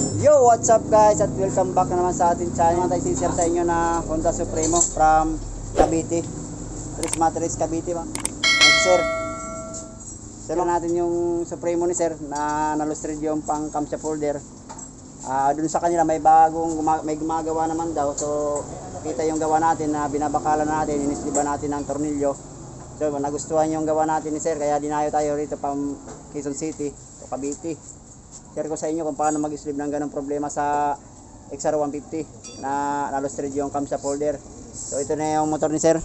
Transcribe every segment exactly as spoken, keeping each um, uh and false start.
Yo, what's up guys at welcome back na naman sa ating channel. Tayo sisir sa inyo na Honda Supremo from Cavite, Tres Matres Cavite ba? Next sir, sir natin yung Supremo ni sir na nalustrid yung pang camshaft holder. Uh, dun sa kanila may bagong may gumagawa naman daw, so kita yung gawa natin na binabakalan natin, inisliban natin ng tornilyo. So nagustuhan yung gawa natin ni sir, kaya dinayo tayo rito pang Quezon City o Cavite. Share ko sa inyo kung paano mag-sleeve ng ganong problema sa X R one fifty na nalustrid yung camshaft holder. So ito na yung motor ni sir.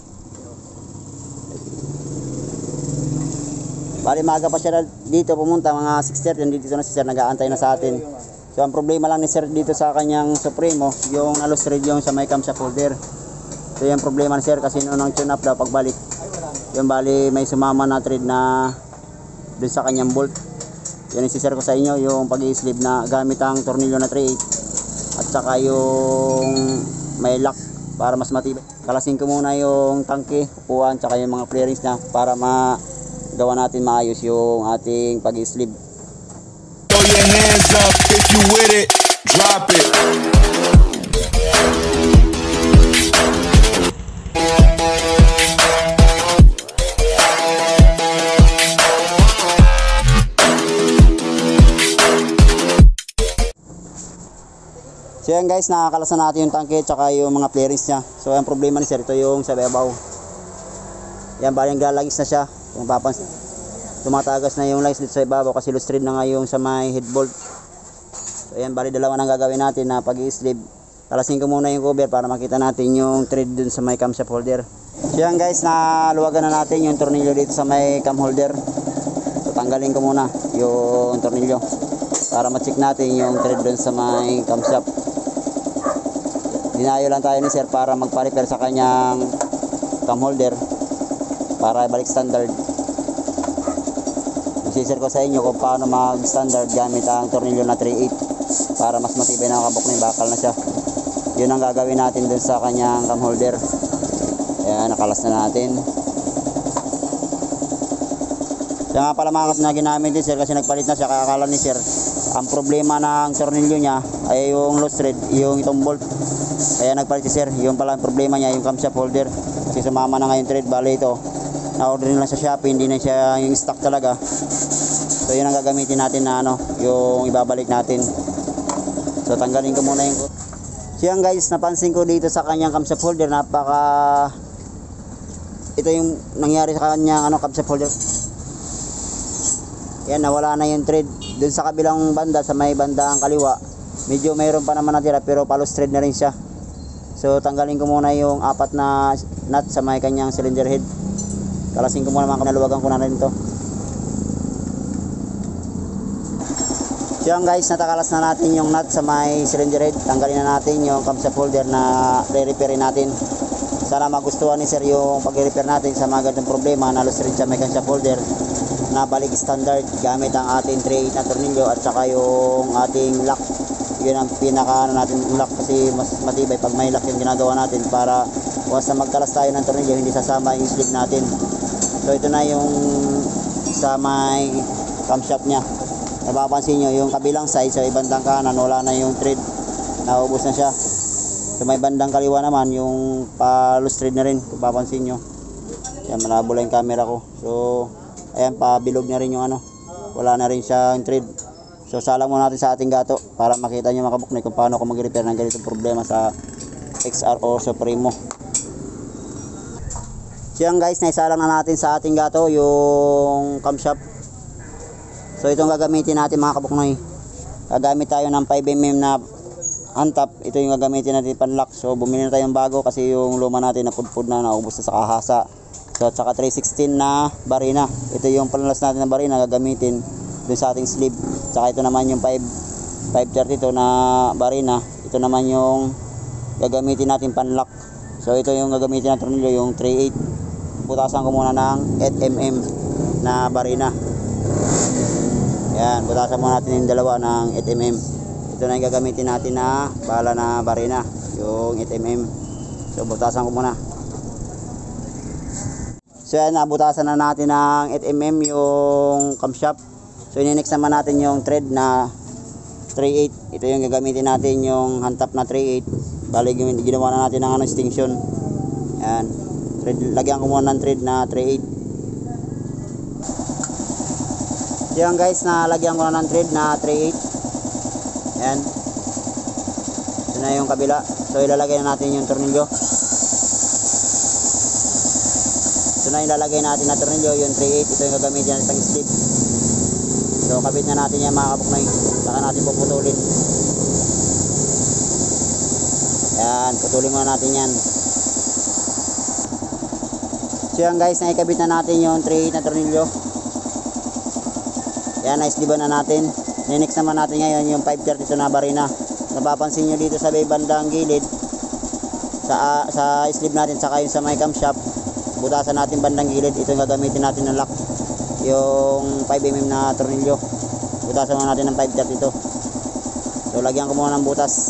Bali maaga pa siya dito pumunta, mga six thirty, dito na si sir, nag-aantay na sa atin. So ang problema lang ni sir dito sa kanyang Supremo, yung nalustrid yung sa may camshaft holder. So yung problema ni sir kasi noong tune up daw pagbalik, yung bali may sumama na thread na dun sa kanyang bolt. Yan isi-share ko sa inyo yung pag-i-sleeve na gamit ang tornilyo na three eight at saka yung may lock para mas matibay. Kalasin ko muna yung tangke, upuan, saka yung mga flarings na para magawa natin maayos yung ating pag-i-sleeve. Throw your hands up if you with it, drop it. So yan guys, nakakalasan natin yung tangke tsaka yung mga flarings nya. So ang problema ni sir, ito yung sa babaw. Yan, baling galagis na siya. Kung papansin, tumatagas na yung lights dito sa ibabaw kasi lustrid na nga yung sa may head bolt. So yan, bali dalawa nang gagawin natin na pag-i-sleeve. Kalasin ko muna yung cover para makita natin yung thread dun sa may camshaft holder. So yan guys, naluwagan na natin yung tornilyo dito sa may cam holder. So tanggalin ko muna yung tornilyo para ma-check natin yung thread dun sa may camshaft. Dinayo lang tayo ni sir para magpa-repair sa kanyang cam holder para balik standard. Isisir ko sa inyo kung paano mag-standard gamit ang tornilyo na three eight para mas matibay na kabuk na, bakal na siya. Yun ang gagawin natin dun sa kanyang cam holder. Ayan, nakalas na natin. Kaya nga pala mga na ginamit ni sir kasi nagpalit na siya, kaya akala ni sir ang problema ng tornilyo niya ay yung loose thread, yung itong bolt. Kaya nagpalit si sir, yung pala ang problema niya yung camshaft holder kasi sumama na nga yung thread. Bali ito, na-order nila sa Shopee, hindi na siya yung stock talaga. So yun ang gagamitin natin na ano, yung ibabalik natin. So tanggalin ko muna yung. So yan guys, napansin ko dito sa kanyang camshaft holder, napaka ito yung nangyari sa kanyang ano, camshaft holder. Yan, nawala na yung thread. Dun sa kabilang banda, sa may bandang kaliwa, medyo mayroon pa naman natira pero palos thread na rin siya. So tanggalin ko muna yung apat na nut sa may kanyang cylinder head. Kalasin ko muna, mga kanaluwagan ko na rin ito. So yan guys, natakalas na natin yung nut sa may cylinder head. Tanggalin na natin yung camshaft holder na re-repairin natin. Sana magustuhan ni sir yung pag-repair natin sa mga ganitong problema na loose thread sa may camshaft holder na balik standard gamit ang ating three eight na tornilyo at saka yung ating lock. Yun ang pinaka ano natin, lock, kasi mas matibay pag may lock yung ginagawa natin para once na magkalas tayo ng tornilyo hindi sasama yung sleeve natin. So ito na yung sa may camshaft nya. Napapansin nyo yung kabilang side sa ibandang kanan wala na yung thread, naubos na siya. Sa may bandang kaliwa naman yung pa loose thread na rin, kung papansin nyo. Yan, malabo lang yung camera ko. So ayan, pabilog na rin yung ano, wala na rin siyang thread. So salang muna natin sa ating gato para makita nyo mga kabuknoy kung paano ko mag-repair ng ganitong problema sa X R o Supremo. So yan guys, naisalang na natin sa ating gato yung camshaft. So itong gagamitin natin mga kabuknoy, gagamit tayo ng five millimeter na hantap. Ito yung gagamitin natin panlock. So bumili na tayong bago kasi yung luma natin napudpud na, naubos na sa kahasa. So at saka three sixteen na barina. Ito yung panlas natin na barina gagamitin dun sa ating sleeve. Saka ito naman yung five thirty-two na barina. Ito naman yung gagamitin natin panlock. So ito yung gagamitin natin tornilyo, yung three eight. Butasan ko muna ng eight millimeter na barina. Yan, butasan muna natin yung dalawa ng eight millimeter. Ito na yung gagamitin natin na bala na barina, yung eight millimeter. So butasan ko muna. So yan, nabutasan na natin ng eight millimeter yung camshaft. So ini-next naman natin yung thread na three eight. Ito yung gagamitin natin, yung hantap na three eight. Bali ginawa na natin ng ano, extension. Yan. Thread, lagyan ko muna ng thread na three eight. So yan guys, nalagyan ko na ng thread na three eight. Yan. Ito na yung kabila. So ilalagay na natin yung tornilyo. Ito na ilalagay natin na tornilyo, yung three eight. Ito yung gagamitin natin ng slip. So kabit na natin yan mga kabuknoy. Saka natin puputulin. Yan, putulin muna natin yan. So yan guys, naikabit na natin yung three eight na tornilyo. Yan, naisliban na natin. Next naman natin ngayon yung five thirty-two na barina. Napapansin nyo dito sa may bandang gilid, sa, sa sleeve natin, saka yung sa may camshaft, butasan natin bandang gilid. Ito yung gagamitin natin ng lock, yung five millimeter na tornilyo. Butasan muna natin ng five thirty-two. So lagyan ko muna ng butas.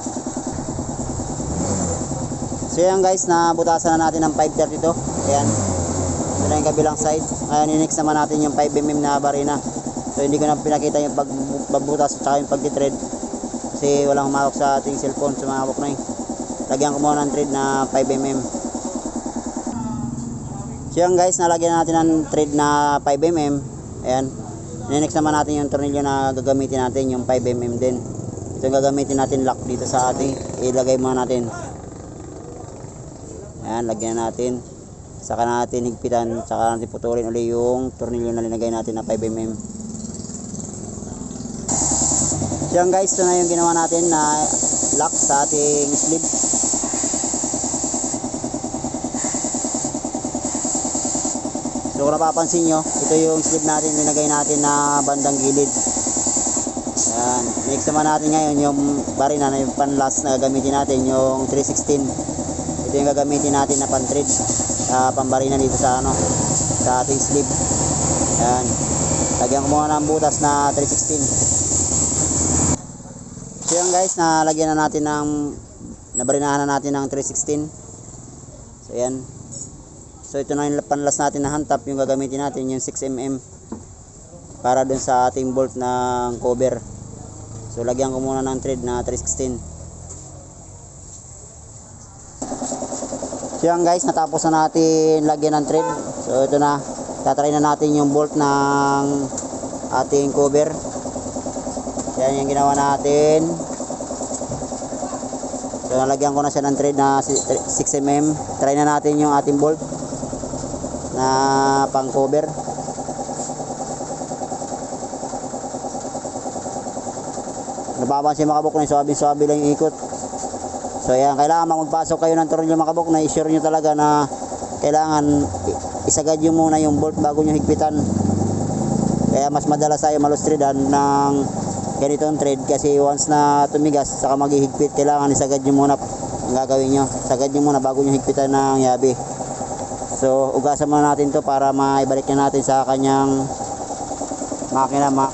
So yan guys, na butasan na natin ng five thirty-two. Ayan, ito na yung kabilang side. Ngayon next naman natin yung five millimeter na barina. So hindi ko na pinakita yung pag, pagbutas at yung pagtitread kasi walang humawak sa ating cellphone sa mga kabuknoy. Lagyan ko muna ng thread na five millimeter. So yan guys, nalagyan natin ng thread na five millimeter. Ayan, next naman natin yung tornilyo na gagamitin natin, yung five millimeter din. Ito yung gagamitin natin lock dito sa ating, ilagay muna natin. Ayan, lagyan natin, saka natin higpitan, saka natin putulin ulit yung tornilyo na linagay natin na five millimeter. So yan guys, ito na yung ginawa natin na lock sa ating sleeve. So kung napapansin nyo, ito yung sleeve natin, linagay natin na bandang gilid. Yan. Next naman natin ngayon yung barina na yung pan last na gagamitin natin, yung three sixteen. Ito yung gagamitin natin na pan thread, uh, pambarina dito sa ano, sa ating sleeve. Yan. Lagyan ko muna ng butas na three sixteen. So yan guys, nalagyan na natin ng, nabarinahan na natin ng three sixteen. So yan. So ito na yung panlas natin na hantap, yung gagamitin natin yung six millimeter para dun sa ating bolt ng cover. So lagyan ko muna ng thread na three sixteen. So yan guys, natapos na natin lagyan ng thread. So ito na, tatry na natin yung bolt ng ating cover. Yan yung ginawa natin. So nalagyan ko na siya ng thread na six millimeter. Try na natin yung ating bolt na pang cover. Napapansin mga kabuknoy, swabe-swabe lang yung ikot. So yan, kailangan magpasok kayo ng tornilyo mga kabuknoy, i-sure nyo talaga na kailangan isagad nyo muna yung bolt bago nyo higpitan. Kaya mas madalas tayo malustredan ng ganitong thread kasi once na tumigas saka maghihigpit, kailangan isagad nyo muna ang gagawin nyo. Sagad nyo muna bago nyo higpitan ng yabi. So ugasan muna natin to para maibalik na natin sa kanyang makina. Ma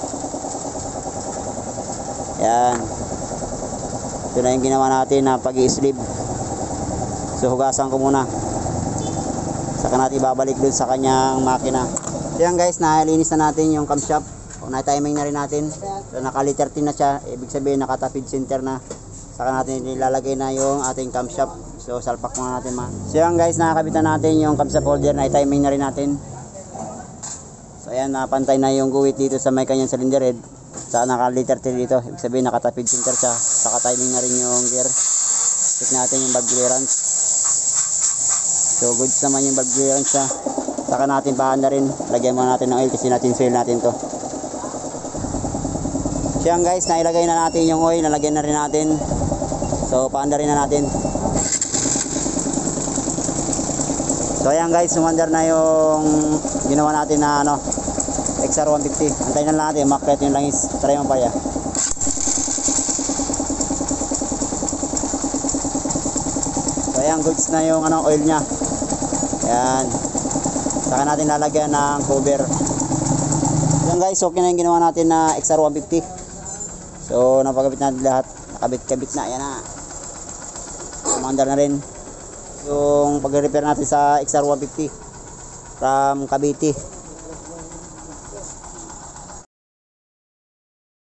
yan, ito na yung ginawa natin na pag-i-sleeve. So hugasan ko muna, saka natin ibabalik dun sa kanyang makina. So yan guys, nalinis na natin yung camshaft. O na-timing na rin natin. So naka thirteen na siya, ibig sabihin nakatapid center na. Saka natin ilalagay na yung ating camshaft. So salpak muna natin ma. So yan guys, nakakabitan natin yung camshaft holder, na-timing na rin natin. So ayan, napantay na yung guwit dito sa may kanyang cylinder head. Saka naka thirteen dito, ibig sabihin nakatapid center siya. Saka timing na rin yung gear. Check natin yung valve clearance. So goods naman yung valve clearance siya. Saka natin paanda rin, lagyan muna natin ng oil kasi natin seal natin to. So yan guys, nailagay na natin yung oil, nalagyan na rin natin. So paanda rin na natin. So ayan guys, sumandar na yung ginawa natin na ano, X R one fifty. Antayin na lang natin, makret yung langis. Try mo pa ya. So ayan, goods na yung ano, oil nya. Ayan. Saka natin lalagyan ng cover. Yan guys, okay na yung ginawa natin na X R one fifty. So napagabit natin lahat. Nakabit-kabit na. Yan na. Sumandar na rin yung pag-repair natin sa X R one fifty from Cavite.